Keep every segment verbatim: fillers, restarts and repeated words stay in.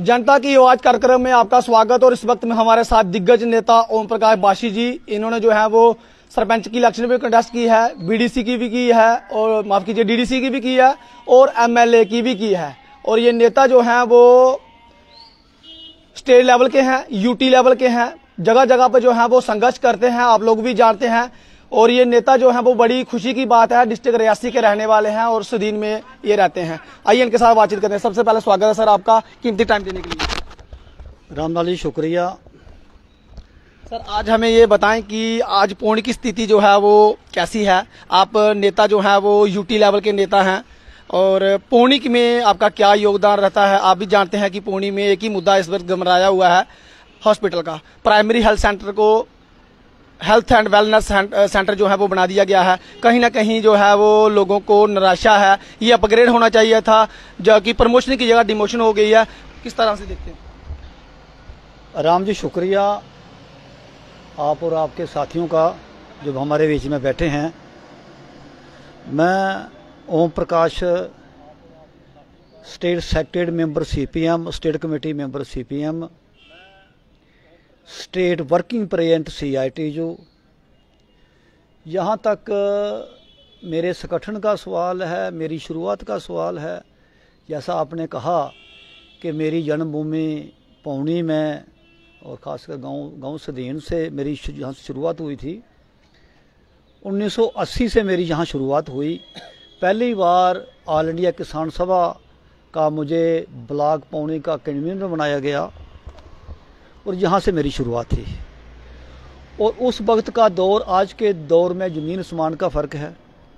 जनता की आवाज कार्यक्रम में आपका स्वागत। और इस वक्त में हमारे साथ दिग्गज नेता ओम प्रकाश बाशी जी, इन्होंने जो है वो सरपंच की इलेक्शन में कंटेस्ट की है, बीडीसी की भी की है और माफ कीजिए डीडीसी की भी की है और एमएलए की भी की है। और ये नेता जो हैं वो स्टेट लेवल के हैं, यूटी लेवल के हैं, जगह जगह पर जो है वो संघर्ष करते हैं, आप लोग भी जानते हैं। और ये नेता जो है वो बड़ी खुशी की बात है, डिस्ट्रिक्ट रियासी के रहने वाले हैं और सुदीन में ये रहते हैं। आइए इनके साथ बातचीत करते हैं। सबसे पहले स्वागत है सर आपका, कीमती टाइम देने के लिए। रामलाल जी शुक्रिया। सर आज हमें ये बताएं कि आज पौनी की स्थिति जो है वो कैसी है। आप नेता जो है वो यूटी लेवल के नेता हैं और पौनी में आपका क्या योगदान रहता है। आप भी जानते हैं कि पौनी में एक ही मुद्दा इस वक्त गमराया हुआ है, हॉस्पिटल का। प्राइमरी हेल्थ सेंटर को हेल्थ एंड वेलनेस सेंटर जो है वो बना दिया गया है। कहीं ना कहीं जो है वो लोगों को निराशा है, ये अपग्रेड होना चाहिए था, जो कि प्रमोशन की जगह डिमोशन हो गई है। किस तरह से देखते हैं? राम जी शुक्रिया आप और आपके साथियों का जो हमारे बीच में बैठे हैं। मैं Om Prakash, state secretary member CPM, state committee member CPM, state working present CIT. जो यहाँ तक मेरे संगठन का सवाल है, मेरी शुरुआत का सवाल है, जैसा आपने कहा कि मेरी जन्मभूमि पौनी में और ख़ासकर गांव गांव सदीन से मेरी यहाँ से शुरुआत हुई थी। उन्नीस सौ अस्सी से मेरी यहाँ शुरुआत हुई। पहली बार ऑल इंडिया किसान सभा का मुझे ब्लॉक पौनी का कन्वीनर बनाया गया और यहाँ से मेरी शुरुआत थी। और उस वक्त का दौर आज के दौर में ज़मीन आसमान का फ़र्क है।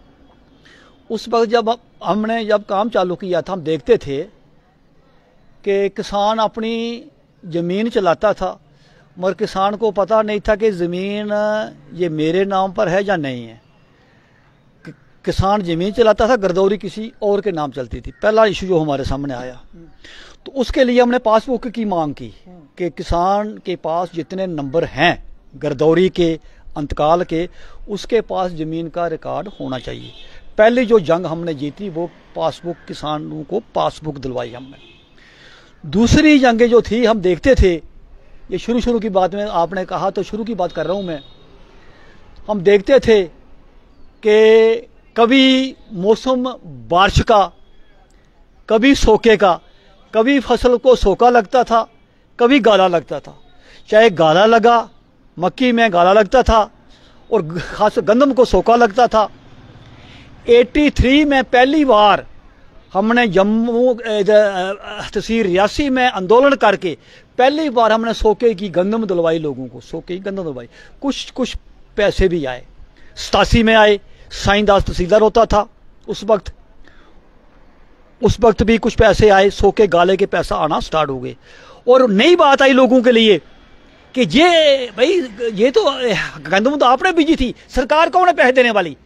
उस वक्त जब हमने जब काम चालू किया था, हम देखते थे कि किसान अपनी ज़मीन चलाता था मगर किसान को पता नहीं था कि ज़मीन ये मेरे नाम पर है या नहीं है। किसान ज़मीन चलाता था, गिरदौरी किसी और के नाम चलती थी। पहला इशू जो हमारे सामने आया, तो उसके लिए हमने पासबुक की मांग की कि किसान के पास जितने नंबर हैं गिरदौरी के, अंतकाल के, उसके पास ज़मीन का रिकॉर्ड होना चाहिए। पहली जो जंग हमने जीती वो पासबुक, किसानों को पासबुक दिलवाई हमने। दूसरी जंगें जो थी, हम देखते थे, ये शुरू शुरू की बात में आपने कहा तो शुरू की बात कर रहा हूँ मैं। हम देखते थे कि कभी मौसम बारिश का, कभी सोके का, कभी फसल को सोका लगता था, कभी गाला लगता था। चाहे गाला लगा, मक्की में गाला लगता था और खास गंदम को सोका लगता था। तिरासी में पहली बार हमने जम्मू तहसील रियासी में आंदोलन करके पहली बार हमने सोके की गंदम दिलवाई लोगों को, सोके की गंदम दिलवाई। कुछ कुछ पैसे भी आए, सतासी में आए। साईंदास तहसीलदार होता था उस वक्त, उस वक्त भी कुछ पैसे आए, सोके गाले के पैसा आना स्टार्ट हो गए। और नई बात आई लोगों के लिए कि ये भाई ये तो गंदम तो आपने बीजी थी, सरकार कौन है पैसे देने वाली।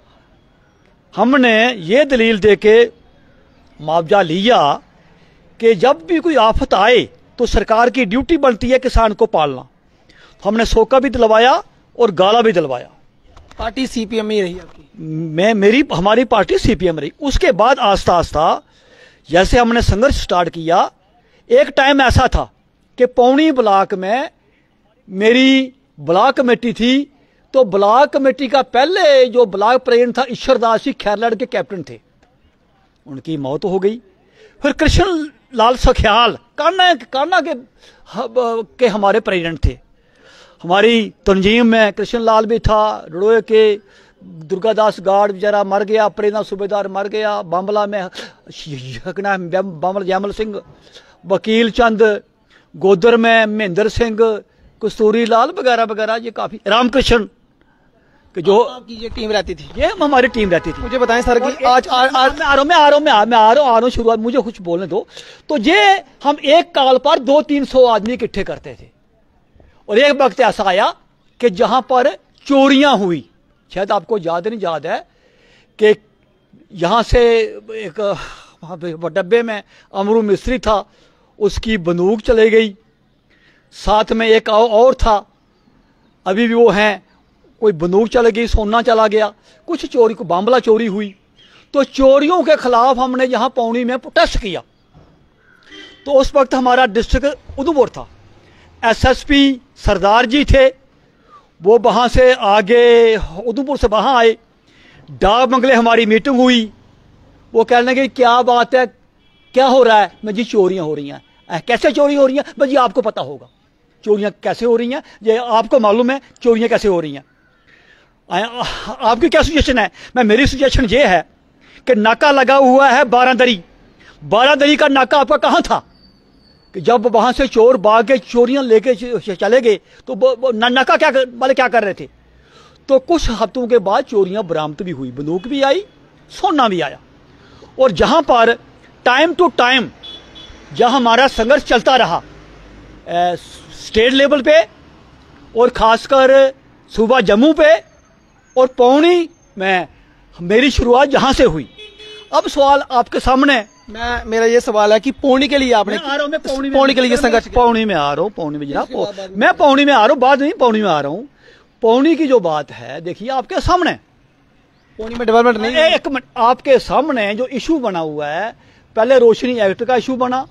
हमने ये दलील देके मुआवजा लिया कि जब भी कोई आफत आए तो सरकार की ड्यूटी बनती है किसान को पालना। हमने सोका भी दिलवाया और गाला भी दिलवाया। पार्टी सीपीएम ही रही आपकी? मैं मेरी हमारी पार्टी सीपीएम रही। उसके बाद आस्ता आस्ता जैसे हमने संघर्ष स्टार्ट किया, एक टाइम ऐसा था कि पौनी ब्लॉक में मेरी ब्लॉक कमेटी थी, तो ब्लॉक कमेटी का पहले जो ब्लॉक प्रेसिडेंट था ईश्वरदास जी खैरलड़ के कैप्टन थे, उनकी मौत हो गई। फिर कृष्ण लाल सख्याल कान्ना कान्ना के, के हमारे प्रेसिडेंट थे। हमारी तंजीम में कृष्ण लाल भी था, रड़ोए के दुर्गादास गार्ड बेचारा मर गया, प्रेरणा सूबेदार मर गया, बांबला में बांबला जैमल सिंह, वकील चंद, गोदर में महेंद्र सिंह, कस्तूरी लाल वगैरह वगैरह, ये काफी, रामकृष्ण कि जो आपकी ये टीम रहती थी, ये हमारी टीम रहती थी। मुझे बताएं सर कि आज आ, आ, मैं आ रहा हूँ मैं आ रहा हूँ मैं आ मैं आ रहा हूँ आ रहा हूँ शुरुआत मुझे कुछ बोलने दो। तो ये हम एक काल पर दो तीन सौ आदमी इकट्ठे करते थे और एक वक्त ऐसा आया कि जहां पर चोरियां हुई। शायद आपको याद नहीं याद है कि यहां से एक डब्बे में अमरू मिस्त्री था, उसकी बंदूक चली गई, साथ में एक और था, अभी भी वो हैं, कोई बंदूक चली गई, सोना चला गया, कुछ चोरी को बांबला चोरी हुई। तो चोरियों के खिलाफ हमने यहाँ पौनी में प्रोटेस्ट किया। तो उस वक्त हमारा डिस्ट्रिक्ट उधमपुर था, एसएसपी सरदार जी थे, वो वहाँ से आगे उधमपुर से वहाँ आए, डाक बंगले हमारी मीटिंग हुई। वो कहने लगे क्या बात है, क्या हो रहा है? मैं जी चोरियाँ हो रही हैं। कैसे चोरी हो रही हैं? बस जी आपको पता होगा चोरियाँ कैसे हो रही हैं, ये आपको मालूम है चोरियाँ कैसे हो रही हैं। आपकी क्या सजेशन है? मैं मेरी सजेशन ये है कि नाका लगा हुआ है बारादरी, बारादरी का नाका आपका कहाँ था कि जब वहां से चोर भाग के चोरियां लेके चले गए तो नाका क्या वाले क्या कर रहे थे? तो कुछ हफ्तों के बाद चोरियां बरामद भी हुई, बंदूक भी आई, सोना भी आया। और जहां पर टाइम टू टाइम जहां हमारा संघर्ष चलता रहा ए, स्टेट लेवल पे और खासकर सूबा जम्मू पे और पौनी में मेरी शुरुआत जहां से हुई। अब सवाल आपके सामने, मैं मेरा ये सवाल है कि पौनी के लिए आपने मैं आ रहा हूं, मैं पौनी, पौनी के लिए संघर्ष, पौनी में आ रहा हूँ, पौनी में जनाब, मैं पौनी में आ रहा हूँ, बाद नहीं पौनी में आ रहा हूँ। पौनी की जो बात है देखिए आपके सामने, पौनी में डेवलपमेंट नहीं है। एक मिनट, आपके सामने जो इशू बना हुआ है, पहले रोशनी एक्ट का इशू बना,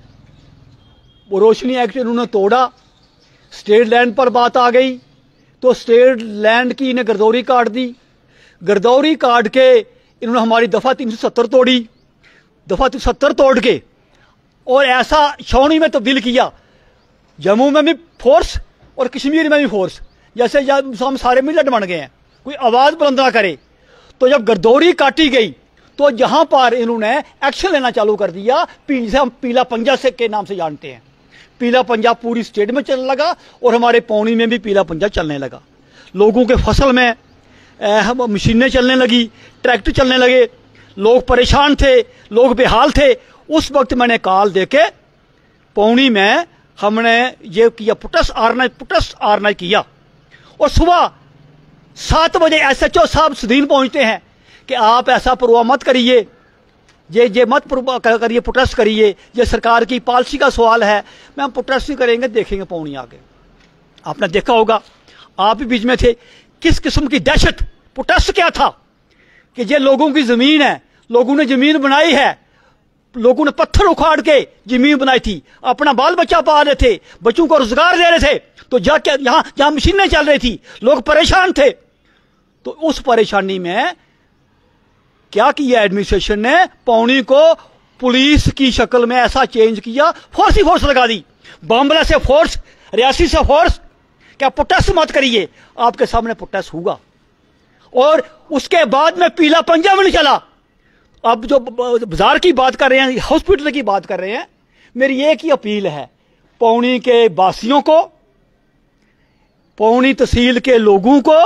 वो रोशनी एक्ट इन्होंने तोड़ा, स्टेट लैंड पर बात आ गई तो स्टेट लैंड की इन्हें गिरदौरी काट दी, गिरदौरी काट के इन्होंने हमारी दफा तीन सौ सत्तर तोड़ी, दफा तीन सौ सत्तर तोड़ के और ऐसा छावनी में तब्दील किया, जम्मू में भी फोर्स और कश्मीर में भी फोर्स, जैसे हम सारे मिलट बन गए हैं, कोई आवाज बुलंद ना करे। तो जब गिरदौरी काटी गई तो जहां पर इन्होंने एक्शन लेना चालू कर दिया, जिसे हम पीला पंजा से के नाम से जानते हैं, पीला पंजा पूरी स्टेट में चलने लगा और हमारे पौनी में भी पीला पंजा चलने लगा। लोगों के फसल में मशीनें चलने लगी, ट्रैक्टर चलने लगे, लोग परेशान थे, लोग बेहाल थे। उस वक्त मैंने कॉल देके पौनी में हमने ये किया, पुटस ऑर्गेनाइज पुटस ऑर्गेनाइज किया और सुबह सात बजे एसएचओ साहब सुदीन पहुंचते हैं कि आप ऐसा परवाह मत करिए, ये ये मत करिए, प्रोटेस्ट करिए, ये सरकार की पॉलिसी का सवाल है। मैं हम प्रोटेस्ट नहीं करेंगे, देखेंगे पौनी आगे। आपने देखा होगा, आप भी बीच में थे, किस किस्म की दहशत। प्रोटेस्ट क्या था कि ये लोगों की जमीन है, लोगों ने जमीन बनाई है, लोगों ने पत्थर उखाड़ के जमीन बनाई थी, अपना बाल बच्चा पाल रहे थे, बच्चों को रोजगार दे रहे थे, तो जाके यहां जहां मशीनें चल रही थी लोग परेशान थे। तो उस परेशानी में क्या किया एडमिनिस्ट्रेशन ने, पौनी को पुलिस की शक्ल में ऐसा चेंज किया, फोर्स ही फोर्स लगा दी, बांबला से फोर्स, रियासी से फोर्स। क्या प्रोटेस्ट मत करिए, आपके सामने प्रोटेस्ट होगा। और उसके बाद में पीला पंजा में नहीं चला। अब जो बाजार की बात कर रहे हैं, हॉस्पिटल की बात कर रहे हैं, मेरी एक ही अपील है पौनी के वासियों को, पौनी तहसील के लोगों को,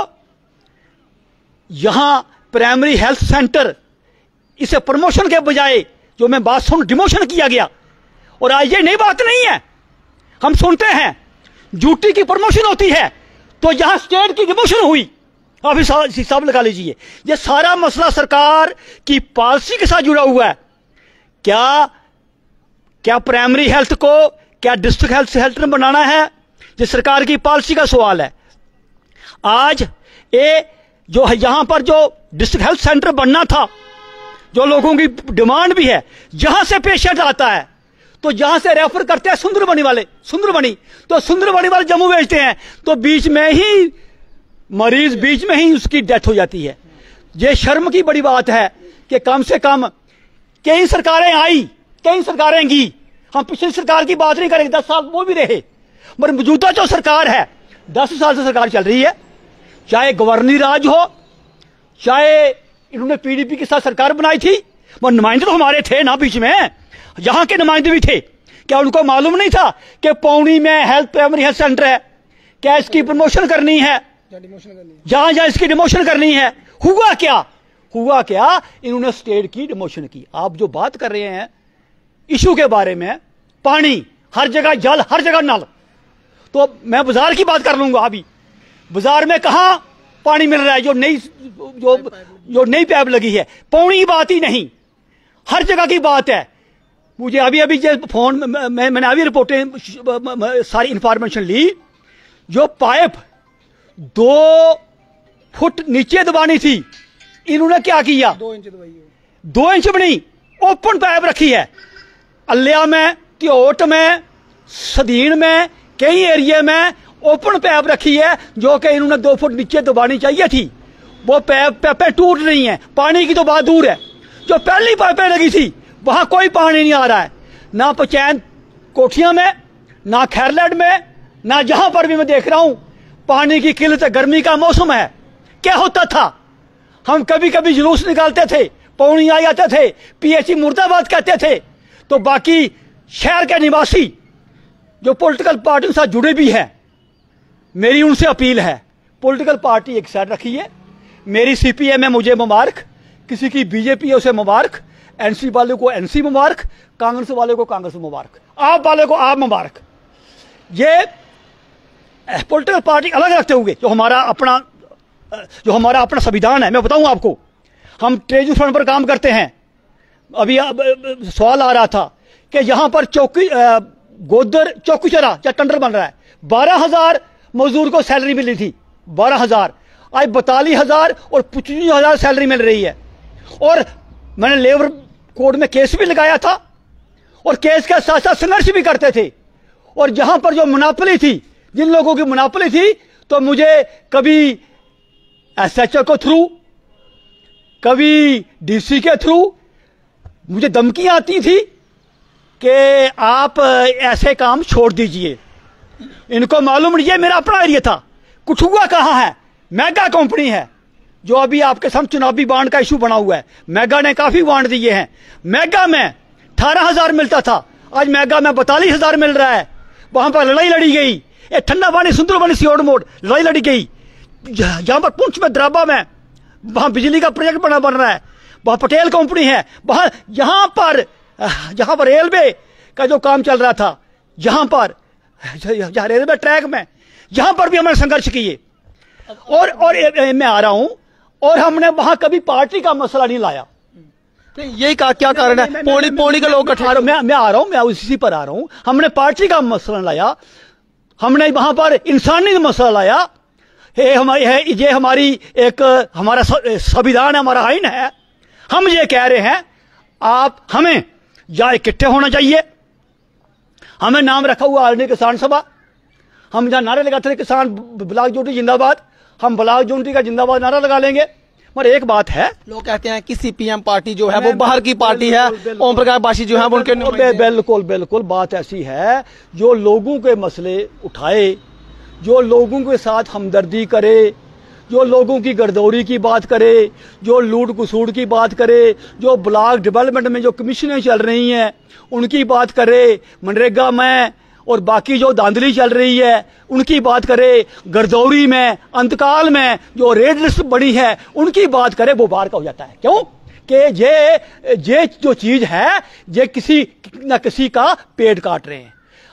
यहां प्राइमरी हेल्थ सेंटर, इसे प्रमोशन के बजाय जो मैं बात सुन, डिमोशन किया गया। और आज ये नई बात नहीं है, हम सुनते हैं ड्यूटी की प्रमोशन होती है तो यहां स्टेट की डिमोशन हुई। आप हिसाब लगा लीजिए, ये सारा मसला सरकार की पॉलिसी के साथ जुड़ा हुआ है। क्या क्या प्राइमरी हेल्थ को क्या डिस्ट्रिक्ट हेल्थ सेंटर बनाना है, ये सरकार की पॉलिसी का सवाल है। आज ये जो है यहां पर जो डिस्ट्रिक्ट हेल्थ सेंटर बनना था, जो लोगों की डिमांड भी है, जहां से पेशेंट आता है तो जहां से रेफर करते हैं सुंदरबनी वाले, सुंदरबनी तो सुंदरबनी वाले जम्मू भेजते हैं, तो बीच में ही मरीज बीच में ही उसकी डेथ हो जाती है। ये शर्म की बड़ी बात है कि कम से कम कई सरकारें आई, कई सरकारें गई, हम पिछली सरकार की बात नहीं करेंगे, दस साल वो भी रहे, मगर मौजूदा जो सरकार है दस साल से सरकार चल रही है, चाहे गवर्नरी राज हो, चाहे इन्होंने पीडीपी के साथ सरकार बनाई थी, मगर नुमाइंदे तो हमारे थे ना बीच में, यहां के नुमाइंदे भी थे। क्या उनको मालूम नहीं था कि पौनी में हेल्थ प्राइमरी हेल्थ सेंटर है, क्या इसकी प्रमोशन करनी है, जहां जहां इसकी डिमोशन करनी है। हुआ क्या, हुआ क्या, इन्होंने स्टेट की डिमोशन की। आप जो बात कर रहे हैं इशू के बारे में, पानी हर जगह, जल हर जगह नल, तो मैं बाजार की बात कर लूंगा। अभी बाजार में कहां पानी मिल रहा है, जो नई जो जो नई पाइप लगी है, पौनी की बात ही नहीं, हर जगह की बात है। मुझे अभी अभी फोन में मैं, मैंने अभी रिपोर्टें सारी इंफॉर्मेशन ली, जो पाइप दो फुट नीचे दबानी थी, इन्होंने क्या किया, दो इंच दबाई, दो इंच बनी, ओपन पाइप रखी है। अलिया में त्योट में, सदीन में, कई एरिया में ओपन पाइप रखी है जो कि इन्होंने दो फुट नीचे दबानी चाहिए थी। वो पाइप पाइपें टूट रही हैं, पानी की तो बात दूर है। जो पहली पाइपें लगी थी वहां कोई पानी नहीं आ रहा है, ना पचैन कोठियां में, ना खैरलैंड में, ना जहां पर भी मैं देख रहा हूं पानी की किल्लत है। गर्मी का मौसम है। क्या होता था, हम कभी कभी जुलूस निकालते थे, पौनी आ जाते थे, पीएचई मुर्दाबाद कहते थे, तो बाकी शहर के निवासी जो पॉलिटिकल पार्टी के साथ जुड़े भी हैं, मेरी उनसे अपील है, पॉलिटिकल पार्टी एक साइड रखिए। मेरी सीपीएम है, मुझे मुबारक, किसी की बीजेपी है उसे मुबारक, एनसी वाले को एनसी मुबारक, कांग्रेस वाले को कांग्रेस मुबारक, आप वाले को आप मुबारक। ये पॉलिटिकल पार्टी अलग रखते हुए जो हमारा अपना जो हमारा अपना संविधान है, मैं बताऊं आपको, हम ट्रेजरी फंड पर काम करते हैं। अभी सवाल आ रहा था कि यहां पर चौकी गोदर चौकीचरा या टेंडर बन रहा है, बारह हजार मजदूर को सैलरी मिली थी, बारह हजार, आज बतालीस हजार और पच्चीस हजार सैलरी मिल रही है। और मैंने लेबर कोर्ट में केस भी लगाया था और केस के साथ साथ संघर्ष भी करते थे। और जहां पर जो मुनाफली थी, जिन लोगों की मुनाफली थी, तो मुझे कभी एसएचओ के थ्रू, कभी डीसी के थ्रू मुझे धमकियां आती थी कि आप ऐसे काम छोड़ दीजिए। इनको मालूम नहीं है मेरा अपना एरिया था। कुठुआ कहाँ है, मेगा कंपनी है जो अभी आपके सामने चुनावी बांड का इशू बना हुआ है। मेगा ने काफी बांड दिए हैं। मेगा में अठारह हजार मिलता था, आज मेगा में बतालीस हजार मिल रहा है। वहां पर लड़ाई लड़ी गई, ये ठंडा पानी सुंदर पानी सियोड़ मोड़ लड़ाई लड़ी गई। जहां पर पुंछ में द्राबा में वहां बिजली का प्रोजेक्ट बना बन रहा है, वहां पटेल कंपनी है। वहां जहां पर जहां पर रेलवे का जो काम चल रहा था, जहां पर जहां रेलवे ट्रैक में, जहां पर भी हमने संघर्ष किए। और और मैं आ रहा हूं, और हमने वहां कभी पार्टी का मसला नहीं लाया। यही का क्या कारण है, पौड़ी पौड़ी के लोग मैं मैं आ रहा हूं, मैं उसी पर आ रहा हूं। हमने पार्टी का मसला लाया, हमने वहां पर इंसानी मसला लाया। ये हमारी है, ये हमारी एक हमारा संविधान है, हमारा आइन है। हम ये कह रहे हैं आप हमें या इकट्ठे होना चाहिए। हमें नाम रखा हुआ आर्मी किसान सभा, हम जहां नारे लगाते थे किसान ब्लॉक यूनिटी जिंदाबाद, हम ब्लॉक यूनिटी का जिंदाबाद नारा लगा लेंगे। मगर एक बात है, लोग कहते हैं कि सीपीएम पार्टी जो है वो बाहर की पार्टी है, ओम प्रकाश बाशी जो है वो उनके बिल्कुल बिल्कुल बात ऐसी है, जो लोगों के मसले उठाए, जो लोगों के साथ हमदर्दी करे, जो लोगों की गर्दौरी की बात करे, जो लूट कुसूड़ की बात करे, जो ब्लॉक डेवलपमेंट में जो कमीशनें चल रही हैं उनकी बात करे, मनरेगा में और बाकी जो धांधली चल रही है उनकी बात करे, गर्दौरी में, अंतकाल में जो रेड लिस्ट बनी है उनकी बात करे, वो बाहर का हो जाता है। क्यों कि ये ये जो चीज है, ये किसी न किसी का पेट काट रहे हैं।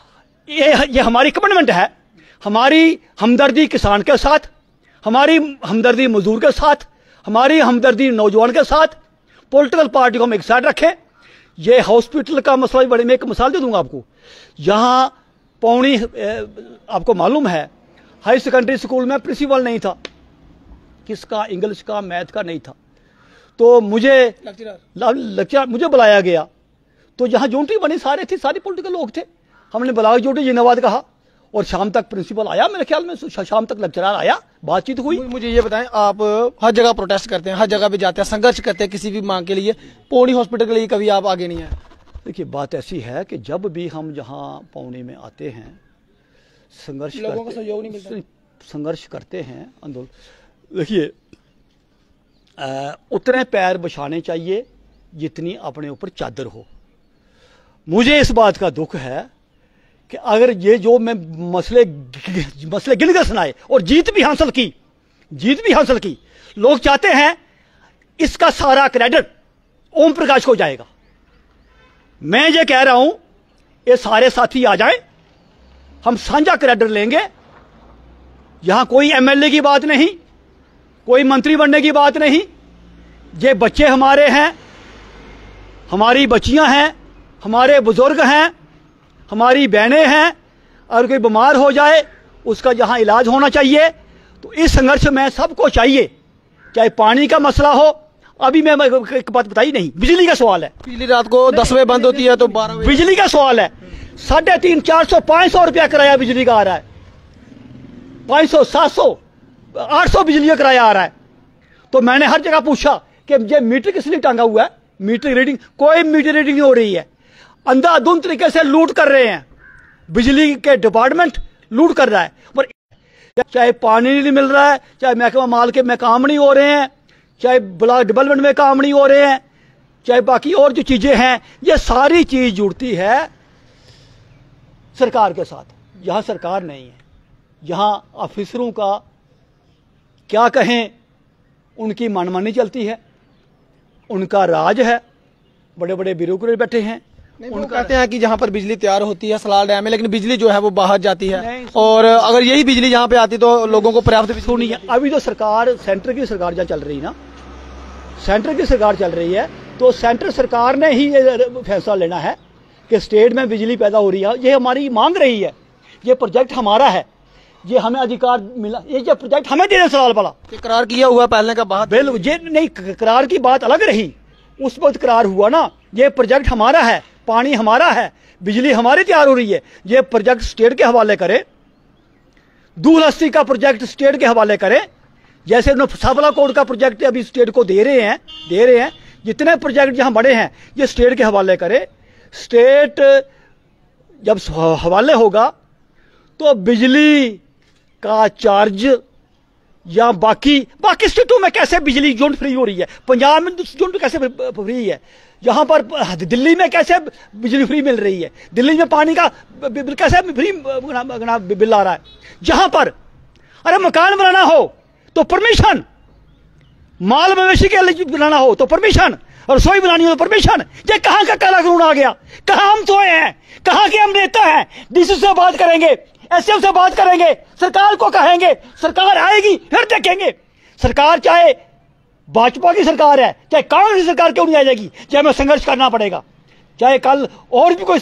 ये ये हमारी कमिटमेंट है, हमारी हमदर्दी किसान के साथ, हमारी हमदर्दी मजदूर के साथ, हमारी हमदर्दी नौजवान के साथ। पॉलिटिकल पार्टी को हम एक साइड रखें। ये हॉस्पिटल का मसला, बड़े में एक मिसाल दे दूंगा आपको। यहां पौनी, आपको मालूम है, हाई सेकेंडरी स्कूल में प्रिंसिपल नहीं था, किसका, इंग्लिश का, मैथ का नहीं था। तो मुझे लेक्चर मुझे बुलाया गया, तो जहां यूनिटी बनी सारे थे, सारे पॉलिटिकल लोग थे। हमने ब्लॉक यूनिटी जिंदाबाद कहा और शाम तक प्रिंसिपल आया, मेरे ख्याल में शाम तक लेक्चरर आया, बातचीत हुई। मुझे ये बताएं, आप हर जगह प्रोटेस्ट करते हैं, हर जगह भी जाते हैं, संघर्ष करते हैं किसी भी मांग के लिए, पौड़ी हॉस्पिटल के लिए कभी आप आगे नहीं आए? देखिए बात ऐसी है कि जब भी हम जहां पौड़ी में आते हैं, संघर्ष लोगों का सहयोग नहीं मिलता, संघर्ष करते हैं, आंदोलन, देखिए उतने पैर बिछाने चाहिए जितनी अपने ऊपर चादर हो। मुझे इस बात का दुख है कि अगर ये जो मैं मसले मसले गिन कर सुनाए और जीत भी हासिल की, जीत भी हासिल की, लोग चाहते हैं इसका सारा क्रेडिट ओम प्रकाश को जाएगा। मैं ये कह रहा हूं, ये सारे साथी आ जाएं, हम साझा क्रेडिट लेंगे। यहां कोई एमएलए की बात नहीं, कोई मंत्री बनने की बात नहीं। ये बच्चे हमारे हैं, हमारी बच्चियां हैं, हमारे बुजुर्ग हैं, हमारी बहनें हैं। और कोई बीमार हो जाए उसका जहां इलाज होना चाहिए, तो इस संघर्ष में सबको चाहिए, चाहे पानी का मसला हो। अभी मैं एक बात बताई नहीं, बिजली का सवाल है। पिछली रात को दस बजे बंद होती है तो बारह बजे बिजली का सवाल है। साढ़े तीन चार सौ पाँच सौ रुपया किराया बिजली का आ रहा है, पाँच सौ सात सौ आठ सौ बिजली का किराया आ रहा है। तो मैंने हर जगह पूछा कि ये मीटर किस लिए टांगा हुआ है, मीटर रीडिंग, कोई मीटर रीडिंग नहीं हो रही है। अंधाधुंध तरीके से लूट कर रहे हैं, बिजली के डिपार्टमेंट लूट कर रहा है। पर चाहे पानी नहीं मिल रहा है, चाहे महकमा माल के में काम नहीं हो रहे हैं, चाहे ब्लॉक डेवलपमेंट में काम नहीं हो रहे हैं, चाहे बाकी और जो चीजें हैं, ये सारी चीज जुड़ती है सरकार के साथ। यहां सरकार नहीं है, यहां ऑफिसरों का क्या कहें, उनकी मनमानी चलती है, उनका राज है, बड़े बड़े ब्यूरोक्रेट बैठे हैं। उन कहते हैं कि जहां पर बिजली तैयार होती है सलाल डैम में, लेकिन बिजली जो है वो बाहर जाती है, और अगर यही बिजली यहाँ पे आती तो लोगों को पर्याप्त बिजली नहीं है। अभी तो सरकार, सेंटर की सरकार जहाँ चल रही है ना, सेंटर की सरकार चल रही है, तो सेंटर सरकार ने ही ये फैसला लेना है कि स्टेट में बिजली पैदा हो रही है। ये हमारी मांग रही है, ये प्रोजेक्ट हमारा है, ये हमें अधिकार मिला, ये जो प्रोजेक्ट हमें देने सवाल वाला करार किया हुआ पहले का बात बिल, ये नहीं, करार की बात अलग रही, उस वक्त करार हुआ ना, ये प्रोजेक्ट हमारा है, पानी हमारा है, बिजली हमारी तैयार हो रही है, ये प्रोजेक्ट स्टेट के हवाले करे, दूध लस्सी का प्रोजेक्ट स्टेट के हवाले करे, जैसे उन्होंने साबला कोड का प्रोजेक्ट अभी स्टेट को दे रहे हैं दे रहे हैं जितने प्रोजेक्ट जहां बड़े हैं ये स्टेट के हवाले करे। स्टेट जब हवाले होगा तो बिजली का चार्ज या बाकी बाकी स्टेटों में कैसे बिजली यूनिट फ्री हो रही है, पंजाब में यूनिट कैसे फ्री है, यहाँ पर दिल्ली में कैसे बिजली फ्री मिल रही है, दिल्ली में पानी का बिल कैसे फ्री बिल आ रहा है। जहां पर अरे मकान बनाना हो तो परमिशन, माल मवेशी के लिए बनाना हो तो परमिशन, रसोई बनानी हो तो परमिशन। ये कहां का काला कानून आ गया, कहां हम सोए हैं, कहां के हम नेता हैं। डीसी से बात करेंगे, एसएम से बात करेंगे, सरकार को कहेंगे, सरकार आएगी फिर देखेंगे। सरकार चाहे भाजपा की सरकार है, चाहे कांग्रेस की सरकार क्यों नहीं आ जाएगी, चाहे हमें संघर्ष करना पड़ेगा, चाहे कल और भी कोई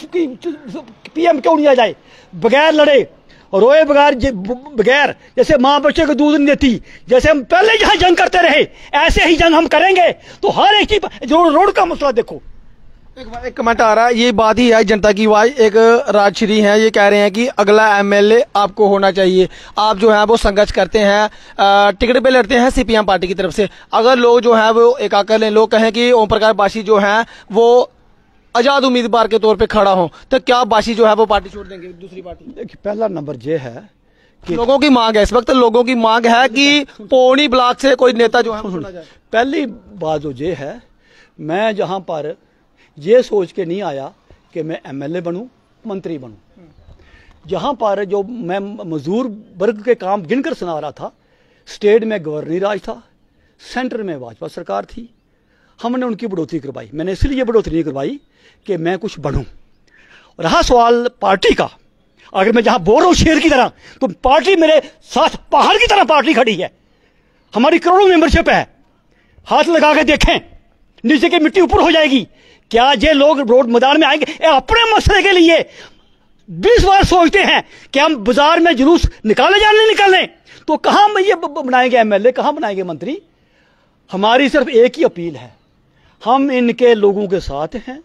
पीएम क्यों नहीं आ जाए, बगैर लड़े रोए बगैर बगैर जैसे माँ बच्चे को दूध नहीं देती, जैसे हम पहले जहां जंग करते रहे ऐसे ही जंग हम करेंगे। तो हर एक चीज रोड रोड का मसला देखो। एक, एक कमेंट आ रहा है, ये बात ही है जनता की आवाज। एक राजश्री हैं, ये कह रहे हैं कि अगला एमएलए आपको होना चाहिए, आप जो है वो संघर्ष करते हैं, टिकट पे लड़ते हैं सीपीएम पार्टी की तरफ से। अगर लोग जो है वो एक आकर लें, लोग कहें कि ओम प्रकाश बाशी जो है वो आजाद उम्मीदवार के तौर पे खड़ा हो, तो क्या बाशी जो है वो पार्टी छोड़ देंगे दूसरी पार्टी? देखिए, पहला नंबर ये है कि लोगों की मांग है, इस वक्त लोगों की मांग है कि पौनी ब्लॉक से कोई नेता जो है वो चुना जाए। पहली बात जो ये है, मैं जहां पर ये सोच के नहीं आया कि मैं एमएलए बनूं, मंत्री बनूं, जहां पर जो मैं मजदूर वर्ग के काम गिनकर सुना रहा था, स्टेट में गवर्नरी राज था, सेंटर में भाजपा सरकार थी, हमने उनकी बढ़ोतरी करवाई। मैंने इसलिए बढ़ोतरी नहीं करवाई कि मैं कुछ बनूं। रहा सवाल पार्टी का, अगर मैं जहां बोल रहा हूं शेर की तरह, तो पार्टी मेरे साथ पहाड़ की तरह पार्टी खड़ी है, हमारी करोड़ों मेंबरशिप है, हाथ लगा के देखें नीचे की मिट्टी ऊपर हो जाएगी। क्या ये लोग रोड मैदान में आएंगे अपने मसले के लिए? बीस बार सोचते हैं कि हम बाजार में जुलूस निकाले या नहीं निकालें, तो कहां में ये बनाएंगे एमएलए, कहां बनाएंगे मंत्री? हमारी सिर्फ एक ही अपील है, हम इनके लोगों के साथ हैं।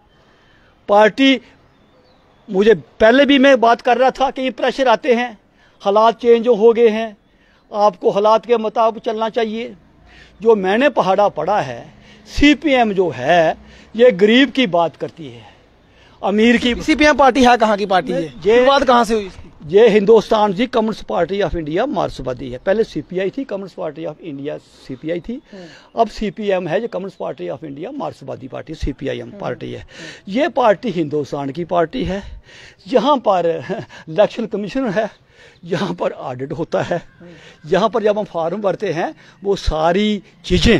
पार्टी, मुझे पहले भी मैं बात कर रहा था कि ये प्रेशर आते हैं, हालात चेंज हो गए हैं, आपको हालात के मुताबिक चलना चाहिए। जो मैंने पहाड़ा पड़ा है, सीपीएम जो है ये गरीब की बात करती है, अमीर की। सीपीएम पार्टी है कहाँ की पार्टी है, ये बात कहाँ से हुई? ये हिंदुस्तान की कम्युनिस्ट पार्टी ऑफ इंडिया मार्क्सवादी है। पहले सीपीआई थी, communist party of India CPI थी, अब सीपीएम है, जो कम्युनिस्ट पार्टी ऑफ इंडिया मार्क्सवादी पार्टी सीपीआईएम पार्टी है। ये पार्टी हिंदुस्तान की पार्टी है, यहाँ पर इलेक्शन कमीशन है, यहाँ पर ऑडिट होता है, यहाँ पर जब हम फॉर्म भरते हैं वो सारी चीजें,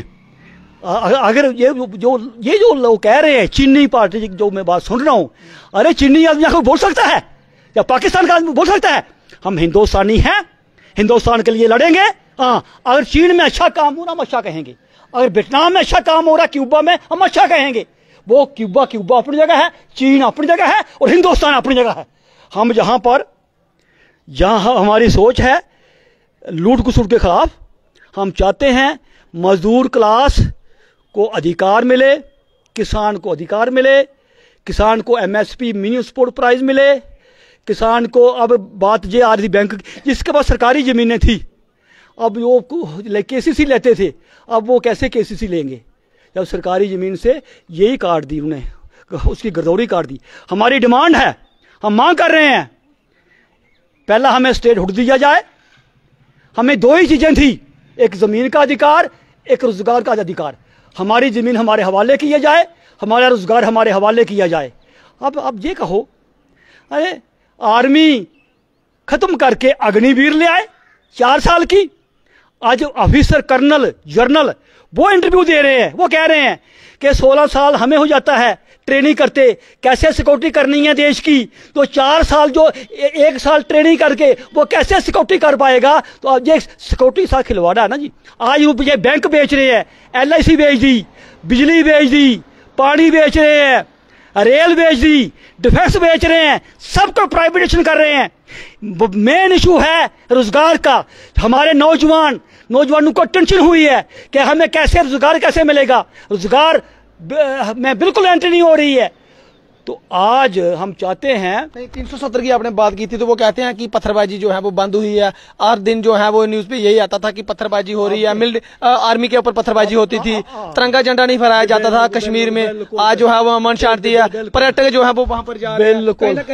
अगर ये जो ये जो लोग कह रहे हैं चीनी पार्टी, जो मैं बात सुन रहा हूँ, अरे चीनी आदमी आकर बोल सकता है या पाकिस्तान का आदमी बोल सकता है? हम हिंदुस्तानी हैं, हिंदुस्तान के लिए लड़ेंगे। हाँ, अगर चीन में अच्छा काम हो रहा हम अच्छा कहेंगे, अगर वियतनाम में अच्छा काम हो रहा, क्यूबा में, हम अच्छा कहेंगे। वो क्यूबा क्यूबा अपनी जगह है, चीन अपनी जगह है और हिंदुस्तान अपनी जगह है। हम जहां पर जहां हमारी सोच है लूट घुसूट के खिलाफ, हम चाहते हैं मजदूर क्लास को अधिकार मिले, किसान को अधिकार मिले, किसान को एमएसपी मिनी सपोर्ट प्राइस मिले, किसान को अब बात ये आ रही थी बैंक जिसके पास सरकारी ज़मीनें थी अब वो केसीसी लेते थे, अब वो कैसे केसीसी लेंगे जब सरकारी ज़मीन से यही काट दी उन्हें, उसकी गिरदौरी काट दी। हमारी डिमांड है, हम मांग कर रहे हैं, पहला हमें स्टेट हुड दिया जाए। हमें दो ही चीज़ें थी, एक ज़मीन का अधिकार, एक रोज़गार का अधिकार। हमारी ज़मीन हमारे हवाले किया जाए, हमारा रोज़गार हमारे हवाले किया जाए। अब अब ये कहो, अरे आर्मी ख़त्म करके अग्निवीर ले आए चार साल की, आज ऑफिसर कर्नल जर्नल वो इंटरव्यू दे रहे हैं, वो कह रहे हैं कि सोलह साल हमें हो जाता है ट्रेनिंग करते, कैसे सिक्योरिटी करनी है देश की, तो चार साल जो ए, एक साल ट्रेनिंग करके वो कैसे सिक्योरिटी कर पाएगा। तो अब ये सिक्योरिटी साथ खिलवाड़ा है ना जी। आज ये बैंक बेच रहे हैं, एल आई सी बेच दी, बिजली बेच दी, पानी बेच रहे हैं, रेल बेच दी, डिफेंस बेच रहे हैं, सबको प्राइवेटाइजेशन कर रहे हैं। मेन इशू है रोजगार का। हमारे नौजवान नौजवानों को टेंशन हुई है कि हमें कैसे रोजगार कैसे मिलेगा, रोजगार में बिल्कुल एंट्री नहीं हो रही है। तो आज हम चाहते हैं, तीन सौ सत्तर की आपने बात की थी, तो वो कहते हैं कि पत्थरबाजी जो है वो बंद हुई है। हर दिन जो है वो न्यूज पे यही आता था कि पत्थरबाजी हो रही है, मिल्ड आर्मी के ऊपर पत्थरबाजी होती थी, तिरंगा झंडा नहीं फहराया जाता था कश्मीर में। आज जो है वो अमन शांति है, पर्यटक जो है वो वहां पर जा रहे हैं कहीं ना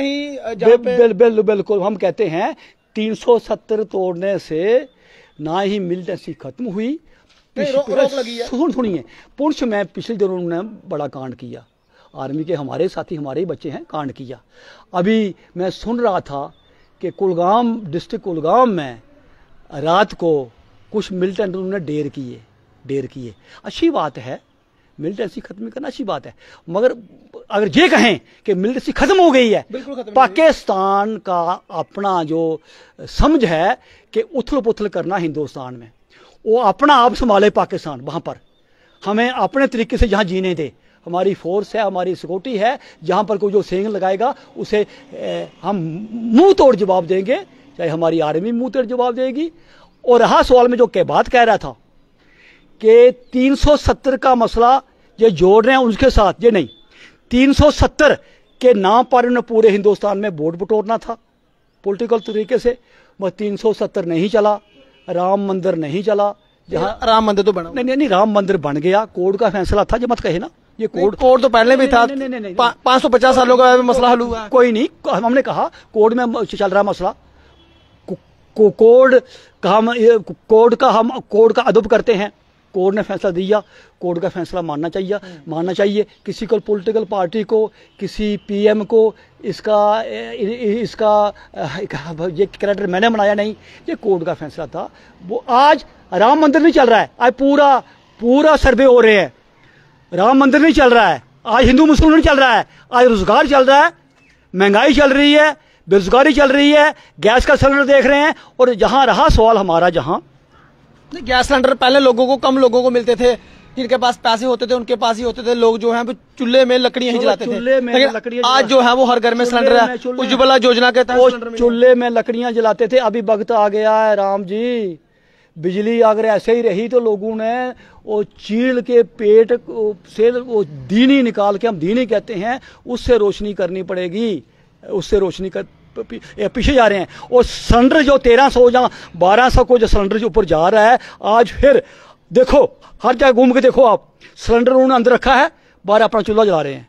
कहीं। बिल्कुल हम कहते हैं तीन सौ सत्तर तोड़ने से ना ही मिलिटेंसी खत्म हुई, रोक लगी है। सुनिए, पुंछ में पिछले दिनों उन्होंने बड़ा कांड किया, आर्मी के हमारे साथी हमारे ही बच्चे हैं, कांड किया। अभी मैं सुन रहा था कि कुलगाम डिस्ट्रिक्ट कुलगाम में रात को कुछ मिलिटेंट उन्होंने डेर किए डेर किए अच्छी बात है, मिलिटेंसी खत्म करना अच्छी बात है, मगर अगर ये कहें कि मिलिटेंसी खत्म हो गई है, पाकिस्तान का अपना जो समझ है कि उथल पुथल करना हिंदुस्तान में, वो अपना आप संभाले पाकिस्तान, वहाँ पर हमें अपने तरीके से जहाँ जीने दे। हमारी फोर्स है, हमारी सिक्योरिटी है, जहाँ पर कोई जो सेंग लगाएगा उसे ए, हम मुंह तोड़ जवाब देंगे, चाहे हमारी आर्मी मुंह तोड़ जवाब देगी। और रहा सवाल में जो के बात कह रहा था कि तीन सौ सत्तर का मसला ये जोड़ रहे हैं उनके साथ, ये नहीं, तीन सौ सत्तर के नाम पर उन्हें पूरे हिंदुस्तान में वोट बटोरना था पॉलिटिकल तरीके से, मगर तीन सौ सत्तर नहीं चला, राम मंदिर नहीं चला, जहाँ राम मंदिर तो बना नहीं, नहीं नहीं राम मंदिर बन गया, कोर्ट का फैसला था, जो मत कहे ना, ये कोर्ट कोर्ट तो पहले भी था, पाँच सौ पचास सालों का मसला हल हुआ। कोई नहीं, हमने कहा कोर्ट में चल रहा मसला, कोर्ट का हम कोर्ट का हम कोर्ट का अदब करते हैं, कोर्ट ने फैसला दिया, कोर्ट का फैसला मानना चाहिए मानना चाहिए किसी को, पॉलिटिकल पार्टी को, किसी पीएम को इसका इसका ये कैरेक्टर मैंने बनाया नहीं, ये कोर्ट का फैसला था। वो आज राम मंदिर नहीं चल रहा है, आज पूरा पूरा सर्वे हो रहे हैं, राम मंदिर नहीं चल रहा है, आज हिंदू मुस्लिम नहीं चल रहा है, आज रोजगार चल रहा है, महंगाई चल रही है, बेरोजगारी चल रही है, गैस का सिलेंडर देख रहे हैं। और जहां रहा सवाल हमारा, जहां गैस सिलेंडर पहले लोगों को कम लोगों को मिलते थे, जिनके पास पैसे होते थे उनके पास ही होते थे, लोग जो है वो चूल्हे में लकड़ियां ही जलाते थे, लेकिन आज जो है वो हर घर में सिलेंडर है, उज्ज्वला योजना के तहत चूल्हे में लकड़ियां जलाते थे। अभी वक्त आ गया है राम जी, बिजली अगर ऐसे ही रही तो लोगों ने वो चील के पेट से वो दीनी निकाल के, हम दीनी कहते हैं, उससे रोशनी करनी पड़ेगी, उससे रोशनी कर पीछे जा रहे हैं। और सिलेंडर जो तेरह सौ या बारह सौ को जो सिलेंडर जो ऊपर जा रहा है, आज फिर देखो हर जगह घूम के देखो आप, सिलेंडर उन्होंने अंदर रखा है, बाहर अपना चूल्हा जला रहे हैं।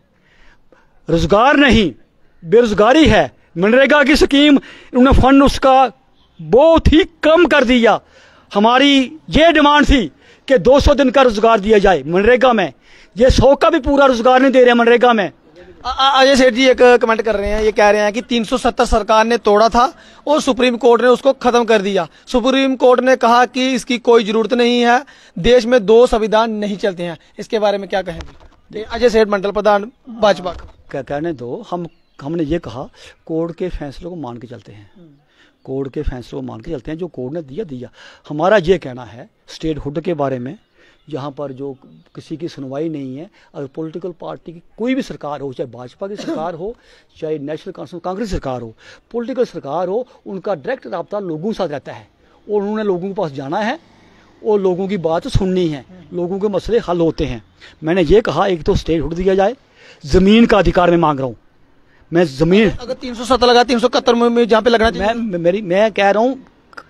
रोजगार नहीं, बेरोजगारी है। मनरेगा की स्कीम उन्होंने फंड उसका बहुत ही कम कर दिया। हमारी ये डिमांड थी कि दो सौ दिन का रोजगार दिया जाए मनरेगा में, ये सौ का भी पूरा रोजगार नहीं दे रहे मनरेगा में। अजय सेठ जी एक कमेंट कर रहे हैं, ये कह रहे हैं कि तीन सौ सत्तर सरकार ने तोड़ा था और सुप्रीम कोर्ट ने उसको खत्म कर दिया। सुप्रीम कोर्ट ने कहा कि इसकी कोई जरूरत नहीं है, देश में दो संविधान नहीं चलते हैं। इसके बारे में क्या कहेंगे? अजय सेठ मंडल प्रधान भाजपा क्या कहने दो, हम हमने ये कहा कोर्ट के फैसलों को मान के चलते हैं, कोर्ट के फैसलों को मान के चलते हैं, जो कोर्ट ने दिया दिया। हमारा ये कहना है स्टेट हुड के बारे में, जहाँ पर जो किसी की सुनवाई नहीं है, अगर पॉलिटिकल पार्टी की कोई भी सरकार हो, चाहे भाजपा की सरकार हो, चाहे नेशनल कांग्रेस कांग्रेस सरकार हो, पॉलिटिकल सरकार हो, उनका डायरेक्ट रब्ता लोगों के साथ रहता है और उन्होंने लोगों के पास जाना है और लोगों की बात सुननी है, लोगों के मसले हल होते हैं। मैंने ये कहा एक तो स्टेट हुड दिया जाए, जमीन का अधिकार मैं मांग रहा हूँ। मैं जमीन अगर तीन सौ सत्तर लगा तीन सौ इकहत्तर में जहाँ पे लगना चाहिए, मैं मेरी मैं कह रहा हूँ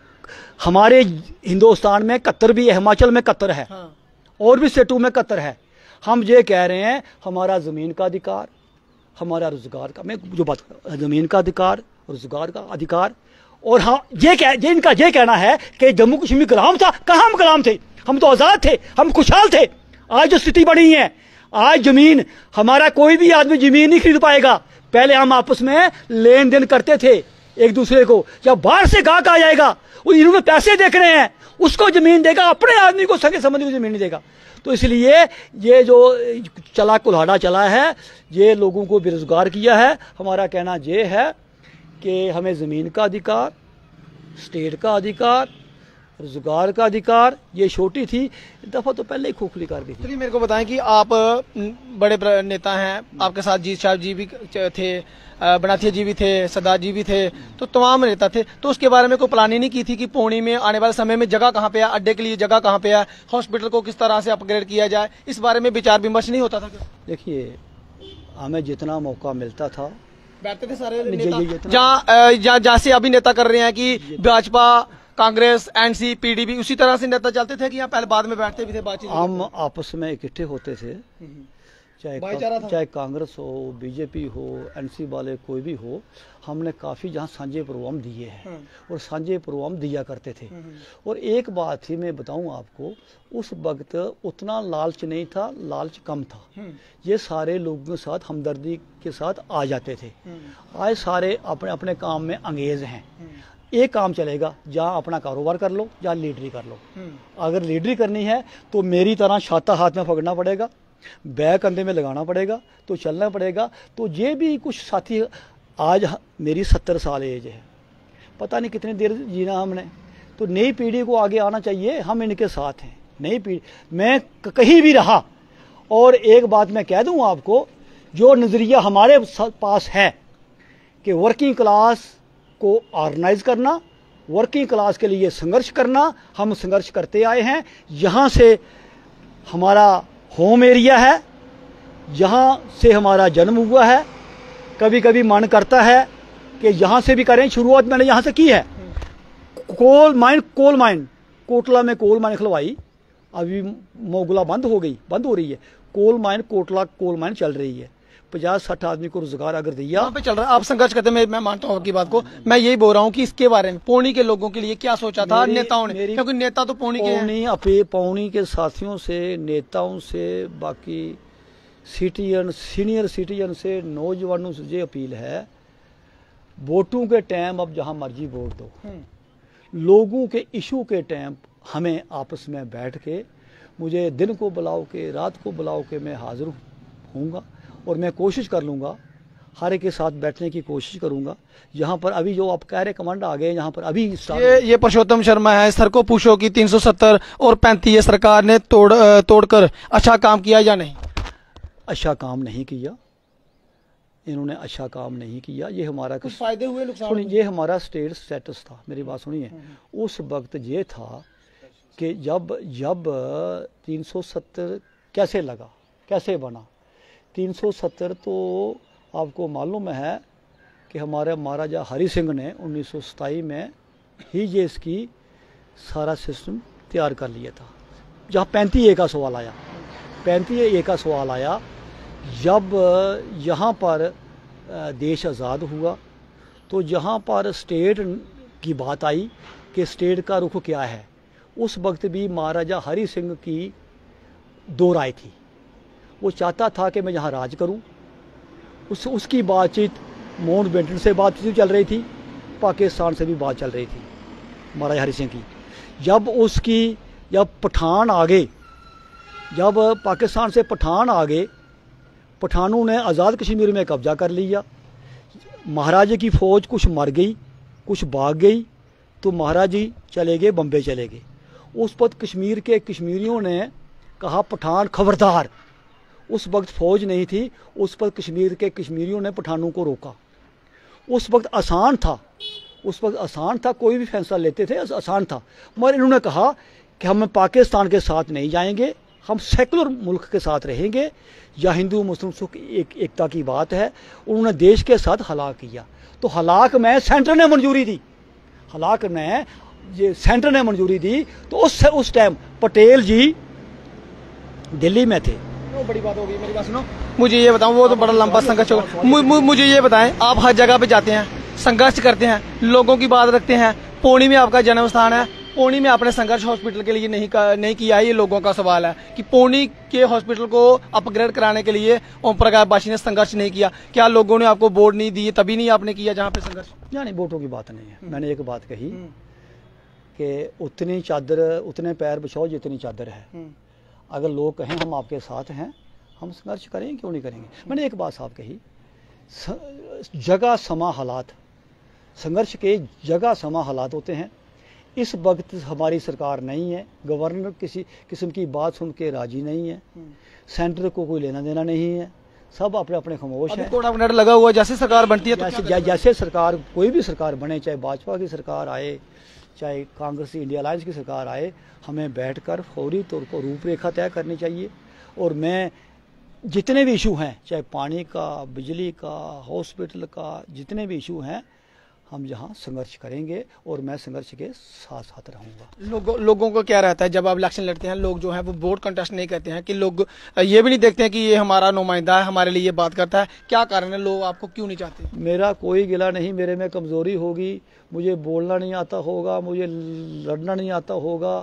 हमारे हिंदुस्तान में कत्तर भी है, हिमाचल में कत्तर है, हाँ। और भी स्टेटों में कत्तर है। हम ये कह रहे हैं हमारा ज़मीन का अधिकार, हमारा रोज़गार का, मैं जो बात कर रहा हूं, ज़मीन का अधिकार, रोज़गार का अधिकार। और हाँ ये कह ये इनका ये कहना है कि जम्मू कश्मीर गुलाम था। कहाँ हम गुलाम थे? हम तो आज़ाद थे, हम खुशहाल थे। आज जो स्थिति बनी है, आज ज़मीन हमारा कोई भी आदमी ज़मीन नहीं खरीद पाएगा। पहले हम आपस में लेन देन करते थे एक दूसरे को, जब बाहर से गाहक आ जाएगा वो इन्होंने पैसे देख रहे हैं, उसको जमीन देगा, अपने आदमी को सगे संबंधी को जमीन नहीं देगा। तो इसलिए ये जो चला कुल्हाड़ा चला है, ये लोगों को बेरोजगार किया है। हमारा कहना ये है कि हमें ज़मीन का अधिकार, स्टेट का अधिकार, रोजगार का अधिकार, ये छोटी थी दफा तो पहले ही खोखली कर दी थी। चलिए मेरे को बताएं कि आप बड़े प्र- नेता हैं, आपके साथ जीत साहब जी भी थे, बनाथिया जी भी थे, सरदार जी भी थे, तो तमाम नेता थे। तो उसके बारे में कोई प्लानिंग नहीं की थी कि पौनी में आने वाले समय में जगह कहाँ पे है, अड्डे के लिए जगह कहाँ पे है, हॉस्पिटल को किस तरह से अपग्रेड किया जाए, इस बारे में विचार विमर्श नहीं होता था? देखिए हमें जितना मौका मिलता था बैठते थे सारे ये- नेता, ये- ये- जहाँ जहाँ जैसे अभी नेता कर रहे हैं कि भाजपा, कांग्रेस, एनसी, पीडीपी, उसी तरह से नेता चलते थे कि यहाँ पहले बाद में बैठते भी थे, बातचीत हम आपस में इकट्ठे होते थे, चाहे भाईचारा था। चाहे कांग्रेस हो, बीजेपी हो, एनसी वाले कोई भी हो। हमने काफ़ी जहाँ साझे प्रोग्राम दिए हैं और साझे प्रोग्राम दिया करते थे। और एक बात ही मैं बताऊं आपको, उस वक्त उतना लालच नहीं था, लालच कम था। ये सारे लोगों के साथ हमदर्दी के साथ आ जाते थे। आज सारे अपने अपने काम में अंगेज हैं। एक काम चलेगा, जहाँ अपना कारोबार कर लो, जहाँ लीडरी कर लो। अगर लीडरी करनी है तो मेरी तरह छाता हाथ में पकड़ना पड़ेगा, बैग कंधे में लगाना पड़ेगा, तो चलना पड़ेगा। तो ये भी कुछ साथी, आज मेरी सत्तर साल एज है, पता नहीं कितनी देर जीना हमने, तो नई पीढ़ी को आगे आना चाहिए, हम इनके साथ हैं। नई पीढ़ी, मैं कहीं भी रहा, और एक बात मैं कह दूं आपको, जो नज़रिया हमारे पास है कि वर्किंग क्लास को ऑर्गेनाइज करना, वर्किंग क्लास के लिए संघर्ष करना, हम संघर्ष करते आए हैं। यहाँ से हमारा होम एरिया है, यहाँ से हमारा जन्म हुआ है। कभी कभी मन करता है कि यहाँ से भी करें, शुरुआत मैंने यहाँ से की है। Coal mine coal mine Kotla में कोल माइन खुलवाई, अभी मोगला बंद हो गई, बंद हो रही है। Coal mine Kotla coal mine चल रही है। पचास साठ आदमी को रोजगार अगर दिया, यहाँ पे चल रहा है। आप संघर्ष करते, मैं मैं मानता हूँ आपकी बात को। मैं यही बोल रहा हूँ कि इसके बारे में पौनी के लोगों के लिए क्या सोचा था मेरी- नेताओं ने, मेरी- क्योंकि नेता तो पौनी के हैं। पौनी अपे पौनी के साथियों से, नेताओं से, बाकी सिटीजन, सीनियर सिटीजन से, नौजवानों से ये अपील है, वोटों के टाइम अब जहां मर्जी वोट दो, लोगों के इशू के टाइम हमें आपस में बैठ के, मुझे दिन को बुलाओ के, रात को बुलाओ के, मैं हाजिर होऊंगा और मैं कोशिश कर लूँगा, हर एक के साथ बैठने की कोशिश करूंगा। यहाँ पर अभी जो आप कह रहे कमांड आ गए, यहाँ पर अभी ये ये पुरुषोत्तम शर्मा है, सर को पूछो कि तीन सौ सत्तर और पैंतीस सरकार ने तोड़ तोड़कर अच्छा काम किया या नहीं? अच्छा काम नहीं किया, इन्होंने अच्छा काम नहीं किया। ये हमारा कुछ फायदे हुए, नुकसान सुनिए, ये हमारा स्टेट स्टेटस था, मेरी बात सुनिए। उस वक्त ये था कि जब जब तीन सौ सत्तर कैसे लगा, कैसे बना तीन सौ सत्तर, तो आपको मालूम है कि हमारे महाराजा हरि सिंह ने उन्नीस सौ सताई में ही ये इसकी सारा सिस्टम तैयार कर लिया था। जहाँ पैंतीस ए का सवाल आया, पैंतीस ए का सवाल आया, जब यहाँ पर देश आज़ाद हुआ, तो जहाँ पर स्टेट की बात आई कि स्टेट का रुख क्या है, उस वक्त भी महाराजा हरि सिंह की दो राय थी। वो चाहता था कि मैं यहाँ राज करूँ, उस उसकी बातचीत माउंटबेटन से बातचीत चल रही थी, पाकिस्तान से भी बात चल रही थी महाराजा हरि सिंह की। जब उसकी जब पठान आ गए, जब पाकिस्तान से पठान आ गए, पठानों ने आज़ाद कश्मीर में कब्जा कर लिया। महाराजे की फ़ौज कुछ मर गई, कुछ भाग गई, तो महाराजी चले गए, बम्बे चले गए। उस वक्त कश्मीर के कश्मीरियों ने कहा पठान खबरदार, उस वक्त फ़ौज नहीं थी, उस वक्त कश्मीर के कश्मीरियों ने पठानों को रोका। उस वक्त आसान था, उस वक्त आसान था, कोई भी फैसला लेते थे आसान था, मगर इन्होंने कहा कि हम पाकिस्तान के साथ नहीं जाएंगे, हम सेकुलर मुल्क के साथ रहेंगे या हिंदू मुस्लिम सुख एक एकता की बात है। उन्होंने देश के साथ हलाक किया, तो हलाक में सेंटर ने मंजूरी दी, हलाक ने ये सेंटर ने मंजूरी दी, तो उस उस टाइम पटेल जी दिल्ली में थे। वो बड़ी बात होगी, मेरी बात सुनो, मुझे ये बताओ, वो तो बड़ा लंबा संघर्ष होगा। मु, मु, मुझे ये बताएं, आप हर जगह पे जाते हैं, संघर्ष करते हैं, लोगों की बात रखते हैं, पौनी में आपका जन्म स्थान है, पौनी में आपने संघर्ष हॉस्पिटल के लिए नहीं का, नहीं किया है। ये लोगों का सवाल है कि पौनी के हॉस्पिटल को अपग्रेड कराने के लिए ओम प्रकाश बाशी ने संघर्ष नहीं किया। क्या लोगों ने आपको वोट नहीं दिए तभी नहीं आपने किया जहाँ पे संघर्ष? नहीं, वोटों की बात नहीं है। मैंने एक बात कही कि उतनी चादर उतने पैर बिछाओ जितनी चादर है। अगर लोग कहें हम आपके साथ हैं, हम संघर्ष करेंगे, क्यों नहीं करेंगे। मैंने एक बात साफ कही, जगह समा हालात, संघर्ष के जगह समा हालात होते हैं। इस वक्त हमारी सरकार नहीं है, गवर्नर किसी किस्म की बात सुन के राजी नहीं है, सेंटर को कोई लेना देना नहीं है, सब अपने अपने खामोश है। कोड ऑफ कंडक्ट लगा हुआ, जैसे सरकार बनती है तो जैसे जै, जैसे सरकार कोई भी सरकार बने, चाहे भाजपा की सरकार आए, चाहे कांग्रेस इंडिया अलायंस की सरकार आए, हमें बैठकर फौरी तौर पर रूपरेखा तय करनी चाहिए। और मैं जितने भी इशू हैं, चाहे पानी का, बिजली का, हॉस्पिटल का, जितने भी इशू हैं, हम यहाँ संघर्ष करेंगे और मैं संघर्ष के साथ साथ रहूँगा। लोगों लोगों को क्या रहता है जब आप इलेक्शन लड़ते हैं, लोग जो है वो वोट कंटेस्ट नहीं करते हैं कि लोग ये भी नहीं देखते हैं कि ये हमारा नुमाइंदा है, हमारे लिए ये बात करता है। क्या कारण है, लोग आपको क्यों नहीं चाहते? मेरा कोई गिला नहीं, मेरे में कमज़ोरी होगी, मुझे बोलना नहीं आता होगा, मुझे लड़ना नहीं आता होगा,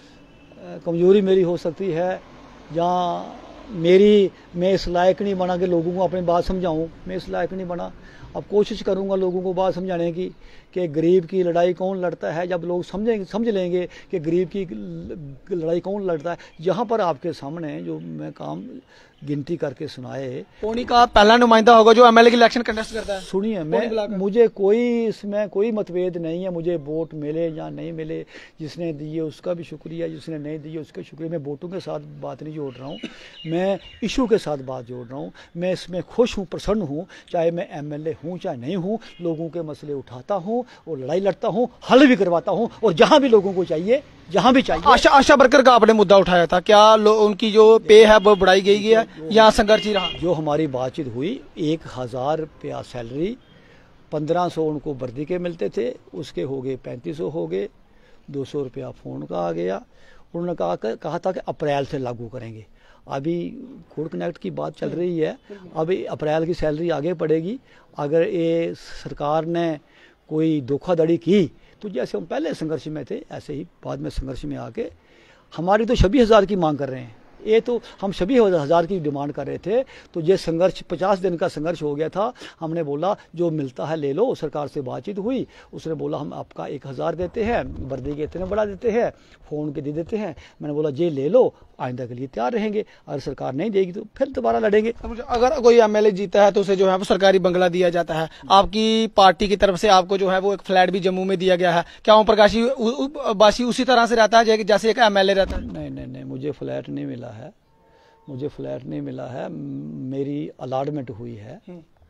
कमज़ोरी मेरी हो सकती है। जहाँ मेरी मैं इस लायक नहीं बना कि लोगों को अपनी बात समझाऊं, मैं इस लायक नहीं बना। अब कोशिश करूंगा लोगों को बात समझाने की कि गरीब की लड़ाई कौन लड़ता है। जब लोग समझेंगे समझ लेंगे कि गरीब की लड़ाई कौन लड़ता है, यहाँ पर आपके सामने जो मैं काम गिनती करके सुनाए। पौनी का पहला नुमाइंदा होगा जो एमएलए की इलेक्शन कंटेस्ट करता है। सुनिए, मैं मुझे कोई इसमें कोई मतभेद नहीं है, मुझे वोट मिले या नहीं मिले, जिसने दिए उसका भी शुक्रिया, जिसने नहीं दिए उसका शुक्रिया। मैं वोटों के साथ बात नहीं जोड़ रहा हूँ, मैं इशू के साथ बात जोड़ रहा हूँ। मैं इसमें खुश हूँ, प्रसन्न हूँ, चाहे मैं एमएलए हूँ चाहे नहीं हूँ, लोगों के मसले उठाता हूँ और लड़ाई लड़ता हूँ, हल भी करवाता हूँ। और जहाँ भी लोगों को चाहिए, जहाँ भी चाहिए। आशा आशा वर्कर का आपने मुद्दा उठाया था, क्या उनकी जो पे है वो बढ़ाई गई है या संघर्ष ही रहा? जो हमारी बातचीत हुई, एक हजार रुपया सैलरी, पंद्रह सौ उनको वर्दी के मिलते थे, उसके हो गए पैंतीस सौ हो गए, दो सौ रुपया फ़ोन का आ गया। उन्होंने कहा कहा था कि अप्रैल से लागू करेंगे। अभी कोड कनेक्ट की बात चल रही है, अभी अप्रैल की सैलरी आगे पड़ेगी। अगर ये सरकार ने कोई धोखाधड़ी की तो जैसे हम पहले संघर्ष में थे, ऐसे ही बाद में संघर्ष में आके हमारी तो छब्बीस हज़ार की मांग कर रहे हैं। ये तो हम छब्बीस हज़ार की डिमांड कर रहे थे, तो ये संघर्ष पचास दिन का संघर्ष हो गया था। हमने बोला जो मिलता है ले लो। सरकार से बातचीत हुई, उसने बोला हम आपका एक हज़ार देते हैं, वर्दी के इतने बढ़ा देते हैं, फ़ोन के दे देते हैं। मैंने बोला ये ले लो, आइंदा के लिए तैयार रहेंगे। अगर सरकार नहीं देगी तो फिर दोबारा लड़ेंगे। अगर कोई एमएलए जीता है तो उसे जो है वो सरकारी बंगला दिया जाता है। आपकी पार्टी की तरफ से आपको जो है वो एक फ्लैट भी जम्मू में दिया गया है। क्या ओम प्रकाश बाशी उसी तरह से रहता है जैसे एक एमएलए रहता है? नहीं नहीं नहीं, मुझे फ्लैट नहीं मिला है, मुझे फ्लैट नहीं मिला है। मेरी अलॉटमेंट हुई है।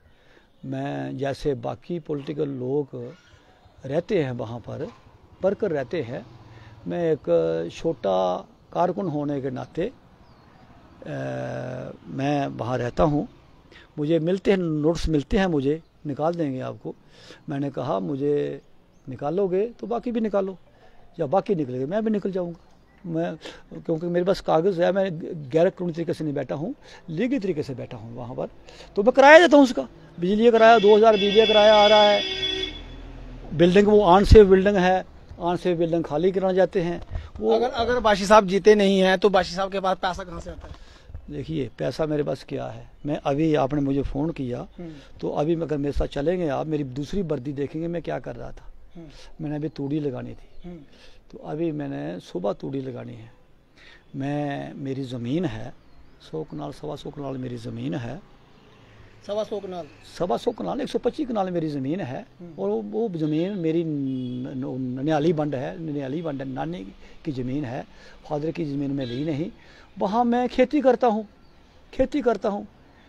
मैं जैसे बाकी पॉलिटिकल लोग रहते हैं वहाँ पर वर्कर रहते हैं, मैं एक छोटा कारकुन होने के नाते आ, मैं वहाँ रहता हूँ। मुझे मिलते हैं, नोट्स मिलते हैं, मुझे निकाल देंगे आपको। मैंने कहा मुझे निकालोगे तो बाकी भी निकालो, या बाकी निकलेगा मैं भी निकल जाऊँगा। मैं क्योंकि मेरे पास कागज़ है, मैं गैर कानूनी तरीके से नहीं बैठा हूँ, लीगल तरीके से बैठा हूँ वहाँ पर। तो मैं किराया देता हूँ उसका, बिजली का किराया दो हज़ार बिजली का किराया आ रहा है। बिल्डिंग वो आन सेफ बिल्डिंग है, आन सेफ बिल्डिंग खाली कराना जाते हैं वो। अगर अगर बाशी साहब जीते नहीं हैं तो बाशी साहब के पास पैसा कहाँ से आता है? देखिए पैसा मेरे पास क्या है, मैं अभी आपने मुझे फ़ोन किया तो अभी अगर मेरे साथ चलेंगे आप, मेरी दूसरी वर्दी देखेंगे मैं क्या कर रहा था। मैंने अभी तूड़ी लगानी थी, तो अभी मैंने सुबह तूड़ी लगानी है। मैं मेरी ज़मीन है सौ कनाल सवा सौ कनाल मेरी ज़मीन है, सवा सौ कनाल सवा सौ कनाल एक सौ पच्चीस कनाल मेरी ज़मीन है। और वो ज़मीन मेरी ननियाली बंड है, ननियाली बंड नानी की ज़मीन है, फादर की ज़मीन में ली नहीं। वहाँ मैं खेती करता हूँ, खेती करता हूँ,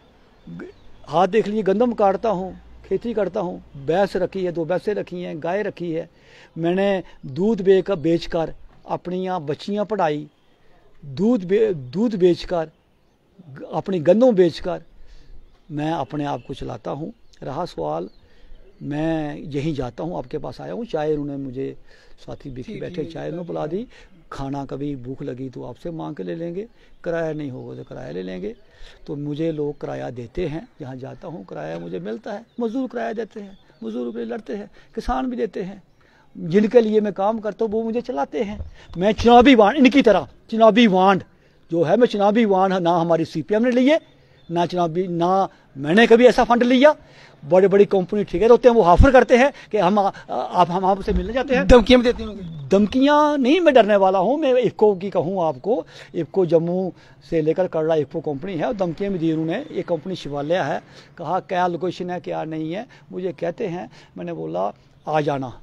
हाथ देख लीजिए, गंदम काटता हूँ, खेती करता हूँ। भैंस रखी है, दो भैंसें रखी हैं, गाय रखी है। मैंने दूध बेच बेच कर अपनी बच्चियाँ पढ़ाई, दूध बे, दूध बेचकर, अपनी गन्नों बेचकर मैं अपने आप को चलाता हूँ। रहा सवाल, मैं यहीं जाता हूँ, आपके पास आया हूँ, चाय उन्होंने मुझे साथी बिकी बैठे चाय उन्होंने पिला दी, खाना कभी भूख लगी तो आपसे मांग के ले लेंगे, किराया नहीं होगा तो किराया ले लेंगे। तो मुझे लोग किराया देते हैं, जहाँ जाता हूँ किराया मुझे मिलता है, मजदूर किराया देते हैं, मजदूर के लिए लड़ते हैं, किसान भी देते हैं, जिनके लिए मैं काम करता हूँ वो मुझे चलाते हैं। मैं चुनावी वांड, इनकी तरह चुनावी वांड जो है, मैं चुनावी वांड ना हमारी सी पी एम ने लिए, ना चुनावी, ना मैंने कभी ऐसा फंड लिया। बड़ी बड़ी कंपनी ठीक है होते हैं, वो ऑफर करते हैं कि हम आप हम आपसे मिलने जाते हैं, धमकियां भी देती होंगी। धमकियां नहीं, मैं डरने वाला हूं। मैं इफ्को की कहूं आपको, इफ्को जम्मू से लेकर करड़ा इफ्को कंपनी है, और धमकियां भी दी उन्होंने। ये कंपनी शिवालय है, कहा क्या लोकेशन है क्या नहीं है, मुझे कहते हैं। मैंने बोला आ जाना,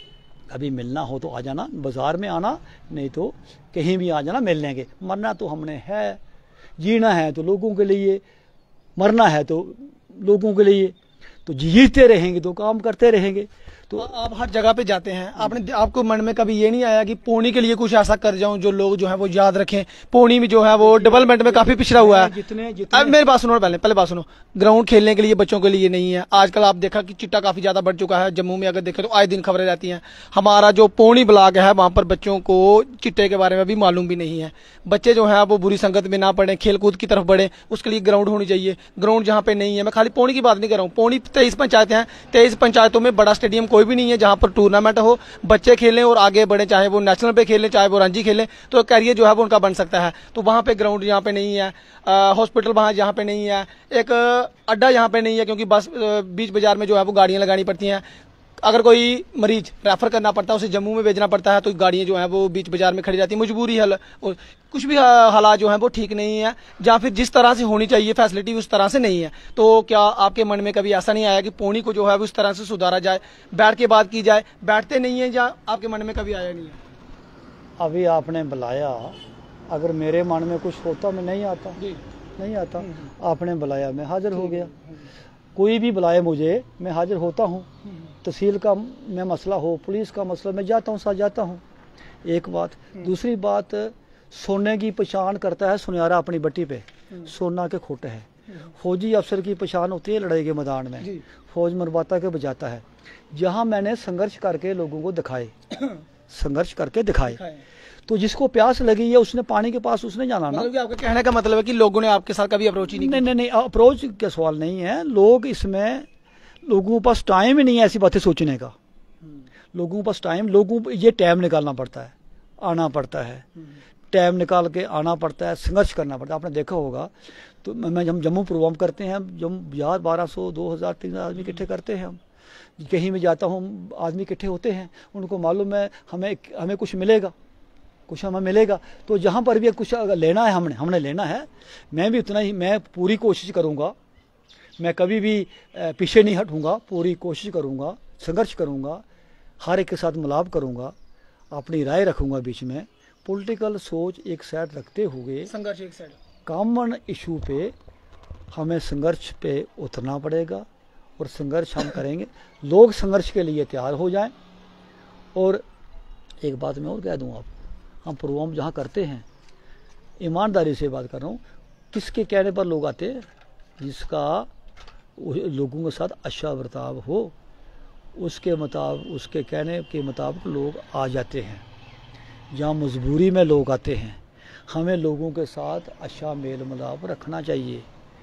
कभी मिलना हो तो आ जाना, बाजार में आना, नहीं तो कहीं भी आ जाना, मिल लेंगे। मरना तो हमने है, जीना है तो लोगों के लिए, मरना है तो लोगों के लिए, तो जीते रहेंगे तो काम करते रहेंगे। तो आप हर जगह पे जाते हैं, आपने आपको मन में कभी ये नहीं आया कि पौनी के लिए कुछ ऐसा कर जाऊं जो लोग जो है वो याद रखें? पौनी में जो है वो डेवलपमेंट में काफी पिछड़ा हुआ है। जितने जितने अब मेरी बात सुनो, पहले पहले बात सुनो। ग्राउंड खेलने के लिए बच्चों के लिए नहीं है। आजकल आप देखा कि चिट्टा काफी ज्यादा बढ़ चुका है जम्मू में, अगर देखें तो आए दिन खबरें रहती हैं। हमारा जो पौनी ब्लॉक है वहां पर बच्चों को चिट्टे के बारे में भी मालूम भी नहीं है। बच्चे जो है वो बुरी संगत में ना पड़े, खेल कूद की तरफ बढ़े, उसके लिए ग्राउंड होनी चाहिए। ग्राउंड जहाँ पे नहीं है, मैं खाली पौनी की बात नहीं कर रहा हूँ, पौनी तेईस पंचायतें हैं, तेईस पंचायतों में बड़ा स्टेडियम कोई भी नहीं है जहाँ पर टूर्नामेंट हो, बच्चे खेलें और आगे बढ़े, चाहे वो नेशनल पे खेलें चाहे वो रणजी खेलें, तो कैरियर जो है वो उनका बन सकता है। तो वहां पे ग्राउंड यहाँ पे नहीं है, हॉस्पिटल वहां यहाँ पे नहीं है, एक अड्डा यहाँ पे नहीं है, क्योंकि बस बीच बाजार में जो है वो गाड़ियां लगानी पड़ती हैं। अगर कोई मरीज रेफर करना पड़ता है, उसे जम्मू में भेजना पड़ता है, तो गाड़ियां जो है वो बीच बाजार में खड़ी जाती है, मजबूरी है। और कुछ भी हालात जो है वो ठीक नहीं है, या फिर जिस तरह से होनी चाहिए फैसिलिटी उस तरह से नहीं है। तो क्या आपके मन में कभी ऐसा नहीं आया कि पौनी को जो है वो उस तरह से सुधारा जाए, बैठ के बात की जाए? बैठते नहीं है, या आपके मन में कभी आया नहीं है? अभी आपने बुलाया, अगर मेरे मन में कुछ होता मैं नहीं आता जी, नहीं आता। आपने बुलाया, मैं हाजिर हो गया। कोई भी बुलाए मुझे, मैं हाजिर होता हूँ। तहसील का मैं मसला हो, पुलिस का मसला, मैं जाता हूँ, साथ जाता हूँ। एक बात। दूसरी बात, सोने की पहचान करता है सुनियारा अपनी बट्टी पे, सोना के खोटे है। फौजी अफसर की पहचान होती है लड़ाई के मैदान में, फौज मरवाता के बजाता है। जहाँ मैंने संघर्ष करके लोगों को दिखाए, संघर्ष करके दिखाए, तो जिसको प्यास लगी है उसने पानी के पास उसने जाना ना। मतलब आपका कहने का मतलब है कि लोगों ने आपके साथ कभी अप्रोच ही नहीं? नहीं नहीं नहीं, अप्रोच का सवाल नहीं है। लोग इसमें, लोगों के पास टाइम ही नहीं है ऐसी बातें सोचने का। लोगों के पास टाइम, लोगों को ये टाइम निकालना पड़ता है, आना पड़ता है, टाइम निकाल के आना पड़ता है, संघर्ष करना पड़ता है। आपने देखा होगा तो मैं हम जम्मू प्रोग्राम करते हैं, जब हजार बारह सौ दो हजार तीन हजार आदमी इकट्ठे करते हैं। हम कहीं में जाता हूँ, आदमी इकट्ठे होते हैं, उनको मालूम है हमें हमें कुछ मिलेगा, कुछ हमें मिलेगा। तो जहाँ पर भी कुछ अगर लेना है, हमने हमने लेना है, मैं भी उतना ही, मैं पूरी कोशिश करूँगा, मैं कभी भी पीछे नहीं हटूँगा, पूरी कोशिश करूँगा, संघर्ष करूँगा, हर एक के साथ मिलाप करूँगा, अपनी राय रखूँगा बीच में। पॉलिटिकल सोच एक साइड रखते हुए संघर्ष एक साइड, कॉमन इशू पे हमें संघर्ष पे उतरना पड़ेगा, और संघर्ष हम करेंगे। लोग संघर्ष के लिए तैयार हो जाएं। और एक बात मैं और कह दूँ, आप हम प्रोग्राम जहाँ करते हैं, ईमानदारी से बात कर रहा हूँ, किसके कहने पर लोग आते हैं? जिसका लोगों के साथ अच्छा बर्ताव हो, उसके मुताबिक, उसके कहने के मुताबिक लोग आ जाते हैं। जहाँ मजबूरी में लोग आते हैं, हमें लोगों के साथ अच्छा मेल मिलाप रखना चाहिए।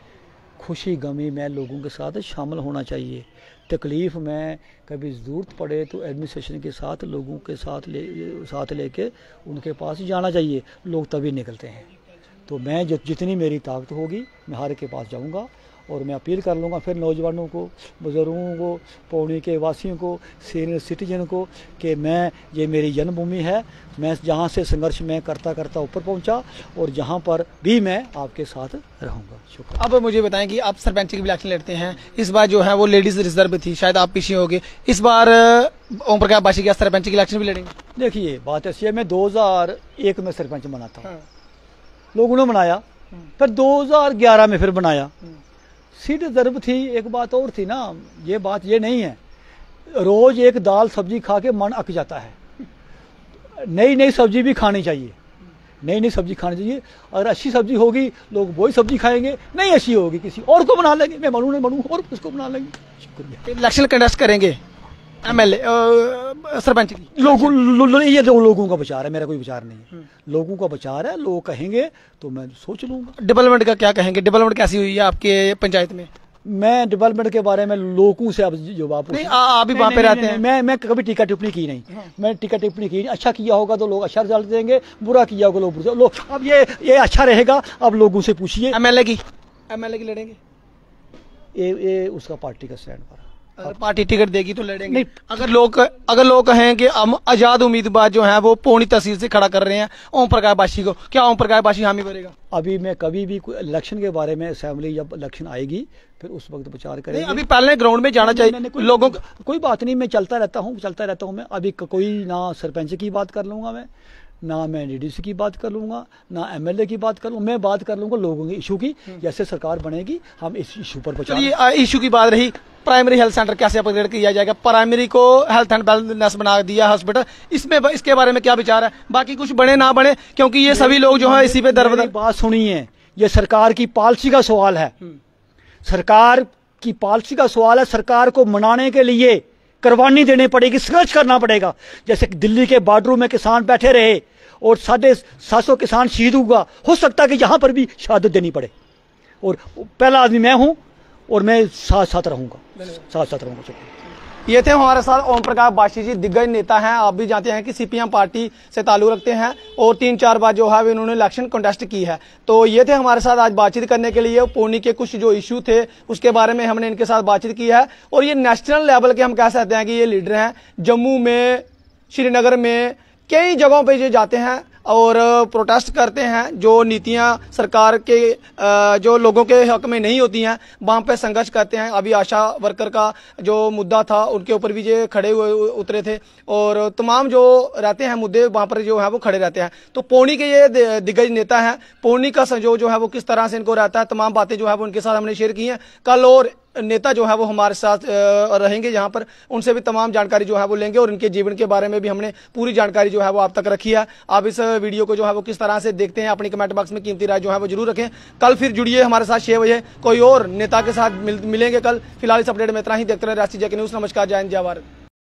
खुशी गमी में लोगों के साथ शामिल होना चाहिए। तकलीफ़ में कभी ज़रूरत पड़े तो एडमिनिस्ट्रेशन के साथ, लोगों के साथ ले साथ लेके उनके पास जाना चाहिए। लोग तभी निकलते हैं। तो मैं जो जितनी मेरी ताकत होगी मैं हर के पास जाऊंगा, और मैं अपील कर लूँगा फिर नौजवानों को, बुज़ुर्गों को, पौनी के वासियों को, सीनियर सिटीजन को, कि मैं, ये मेरी जन्मभूमि है, मैं जहाँ से संघर्ष में करता करता ऊपर पहुँचा, और जहाँ पर भी मैं आपके साथ रहूँगा। शुक्रिया। अब मुझे बताएं कि आप सरपंच की भी इलेक्शन लड़ते हैं, इस बार जो है वो लेडीज रिजर्व थी, शायद आप पीछे होंगे, इस बार ओम प्रकाश बाशी क्या सरपंच की इलेक्शन भी लड़ेंगे? देखिए बात ऐसी है, मैं दो हजार एक में सरपंच बना था। हाँ। लोगों ने बनाया, फिर दो हजार ग्यारह में फिर बनाया। सीट रिजर्व थी। एक बात और थी ना, ये बात ये नहीं है, रोज एक दाल सब्जी खा के मन अक जाता है, नई नई सब्जी भी खानी चाहिए। नई नई सब्जी खानी चाहिए। अगर अच्छी सब्जी होगी लोग वही सब्जी खाएंगे, नहीं अच्छी होगी किसी और को बना लेंगे, मैं बनूँ नहीं बनूँ और किसको बना लेंगे। शुक्रिया। इलेक्शन कंटेस्ट करेंगे एमएलए सरपंच की, लोगों लो, लो, ये जो लोगों का विचार है, मेरा कोई विचार नहीं है, लोगों का विचार है, लोग कहेंगे तो मैं सोच लूंगा। डेवलपमेंट का क्या कहेंगे, डेवलपमेंट कैसी हुई है आपके पंचायत में? मैं डेवलपमेंट के बारे में लोगों से अब जवाब नहीं, आप भी वहाँ पे रहते हैं। मैं मैं कभी टीका टिप्पणी की नहीं, मैं टीका टिप्पणी की नहीं। अच्छा किया होगा तो लोग अच्छा रिजल्ट देंगे, बुरा किया होगा लोग बुरा। लोग अब ये ये अच्छा रहेगा, अब लोगों से पूछिए। एमएलए की एमएलए की लड़ेंगे? ये ये उसका पार्टी का स्टैंड पर, अगर पार्टी टिकट देगी तो लड़ेंगे। नहीं, अगर लोग अगर लोग कहें कि हम आजाद उम्मीदवार जो हैं वो पौनी तहसील से खड़ा कर रहे हैं ओम प्रकाश बाशी को, क्या ओम प्रकाश बाशी हामी भरेगा? अभी मैं कभी भी इलेक्शन के बारे में, असेंबली जब इलेक्शन आएगी फिर उस वक्त प्रचार करेंगे। अभी पहले ग्राउंड में जाना चाहिए कोई, लोगों को कोई बात नहीं, मैं चलता रहता हूँ चलता रहता हूँ मैं। अभी कोई ना सरपंच की बात कर लूंगा मैं, ना मैं डीडीसी की बात कर लूंगा, ना एमएलए की बात कर लूंगा, मैं बात कर लूंगा लोगों के इशू की। जैसे सरकार बनेगी हम इस इशू पर प्रचार। इशू की बात रही, प्राइमरी हेल्थ सेंटर कैसे अपग्रेड किया जाएगा? प्राइमरी को हेल्थ एंड वेलनेस बना दिया हॉस्पिटल, इसमें इसके बारे में क्या विचार है? बाकी कुछ बने ना बने, क्योंकि ये सभी लोग जो है इसी पे दरबदर। बात सुनिए, ये सरकार की पॉलिसी का सवाल है, सरकार की पॉलिसी का सवाल है। सरकार को मनाने के लिए कुर्बानी देनी पड़ेगी, संघर्ष करना पड़ेगा। जैसे दिल्ली के बॉर्डरों में किसान बैठे रहे और साढ़े सात सौ किसान शहीद हुआ, हो सकता है कि यहाँ पर भी शहादत देनी पड़े। और पहला आदमी मैं हूँ और मैं साथ साथ रहूंगा, साथ साथ रहूंगा। ये थे हमारे साथ ओम प्रकाश बाशी जी, दिग्गज नेता हैं। आप भी जानते हैं कि सीपीएम पार्टी से ताल्लुक रखते हैं और तीन चार बार जो है उन्होंने इलेक्शन कंटेस्ट की है। तो ये थे हमारे साथ आज बातचीत करने के लिए। पौनी के कुछ जो इशू थे उसके बारे में हमने इनके साथ बातचीत की है। और ये नेशनल लेवल के हम कह सकते हैं कि ये लीडर हैं। जम्मू में, श्रीनगर में, कई जगहों पे ये जाते हैं और प्रोटेस्ट करते हैं। जो नीतियां सरकार के जो लोगों के हक में नहीं होती हैं वहां पे संघर्ष करते हैं। अभी आशा वर्कर का जो मुद्दा था उनके ऊपर भी ये खड़े हुए उतरे थे और तमाम जो रहते हैं मुद्दे वहां पर जो है वो खड़े रहते हैं। तो पौनी के ये दिग्गज नेता हैं। पौनी का संजोग जो है वो किस तरह से इनको रहता है, तमाम बातें जो है वो उनके साथ हमने शेयर की हैं। कल और नेता जो है वो हमारे साथ रहेंगे यहाँ पर, उनसे भी तमाम जानकारी जो है वो लेंगे और उनके जीवन के बारे में भी हमने पूरी जानकारी जो है वो आप तक रखी है। आप इस वीडियो को जो है वो किस तरह से देखते हैं अपनी कमेंट बॉक्स में कीमती राय जो है वो जरूर रखें। कल फिर जुड़िए हमारे साथ छह बजे, कोई और नेता के साथ मिल, मिलेंगे कल। फिलहाल इस अपडेट में इतना ही। देखते रहे राष्ट्रीय जय न्यूज़। नमस्कार, जय हिंद, जय भारत।